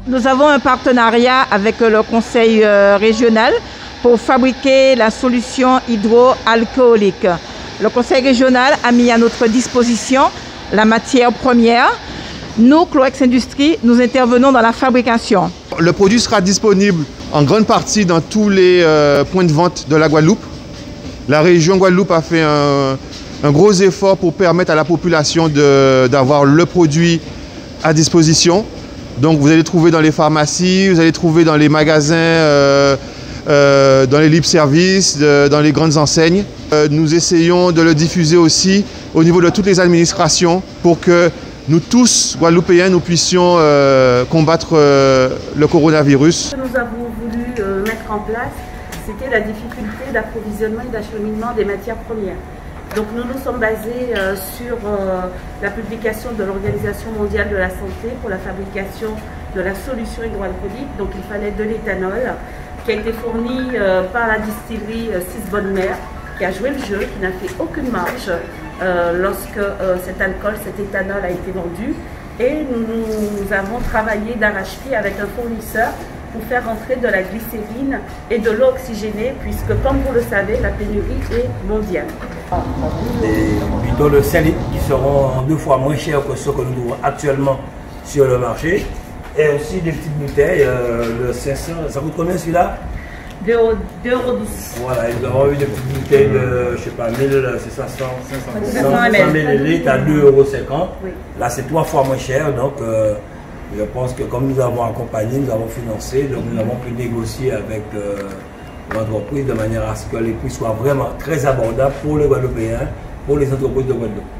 Nous avons un partenariat avec le conseil régional pour fabriquer la solution hydroalcoolique. Le conseil régional a mis à notre disposition la matière première. Nous, Chloex Industries, nous intervenons dans la fabrication. Le produit sera disponible en grande partie dans tous les points de vente de la Guadeloupe. La région Guadeloupe a fait un gros effort pour permettre à la population d'avoir le produit à disposition. Donc vous allez trouver dans les pharmacies, vous allez trouver dans les magasins, dans les libre-services, dans les grandes enseignes. Nous essayons de le diffuser aussi au niveau de toutes les administrations pour que nous tous, Guadeloupéens, nous puissions combattre le coronavirus. Ce que nous avons voulu mettre en place, c'était la difficulté d'approvisionnement et d'acheminement des matières premières. Donc nous nous sommes basés sur la publication de l'Organisation mondiale de la santé pour la fabrication de la solution hydroalcoolique. Donc il fallait de l'éthanol qui a été fourni par la distillerie 6 Bonnes Mères, qui a joué le jeu, qui n'a fait aucune marge lorsque cet alcool, cet éthanol a été vendu. Et nous avons travaillé d'arrache-pied avec un fournisseur pour faire rentrer de la glycérine et de l'eau oxygénée, puisque comme vous le savez, la pénurie est mondiale. Des bidons de 5 litres qui seront 2 fois moins chers que ceux que nous trouvons actuellement sur le marché. Et aussi des petites bouteilles, le 500, ça coûte combien celui-là? 2,12 €. Voilà, nous avons eu des petites bouteilles de, je sais pas, 500 ml à 2,50 €. Oui. Là, c'est 3 fois moins cher, donc je pense que comme nous avons accompagné, nous avons financé, donc nous avons pu négocier avec l'entreprise de manière à ce que les prix soient vraiment très abordables pour les Guadeloupéens, pour les entreprises de Guadeloupe.